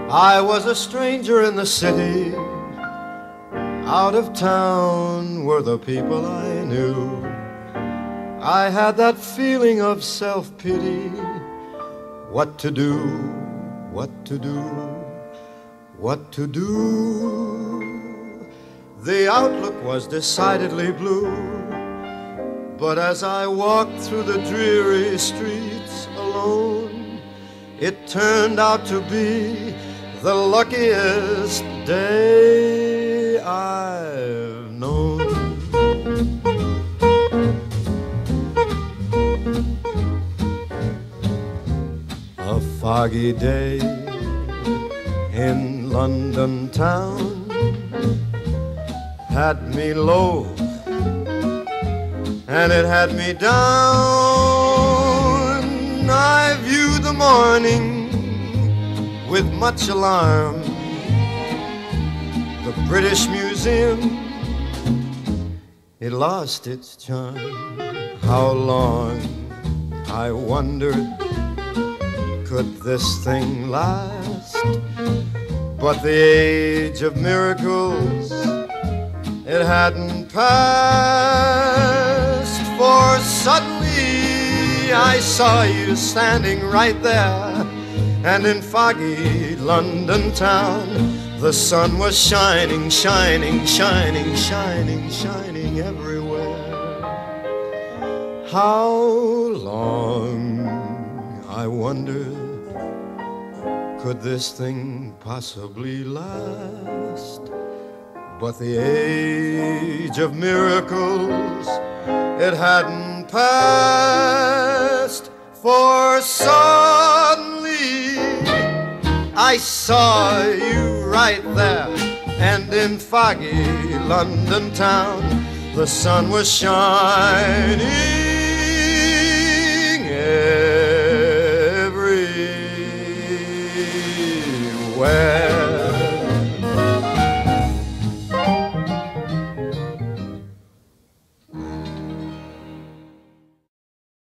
I was a stranger in the city. Out of town were the people I knew. I had that feeling of self-pity. What to do, what to do, what to do. The outlook was decidedly blue. But as I walked through the dreary streets alone, it turned out to be the luckiest day I've known. A foggy day in London town had me low, and it had me down. I viewed the morning with much alarm. The British Museum, it lost its charm. How long, I wondered, could this thing last? But the age of miracles, it hadn't passed. For suddenly I saw you standing right there, and in foggy London town, the sun was shining, shining, shining, shining, shining everywhere. How long, I wondered, could this thing possibly last? But the age of miracles, it hadn't passed. For suddenly I saw you right there, and in foggy London town, the sun was shining everywhere.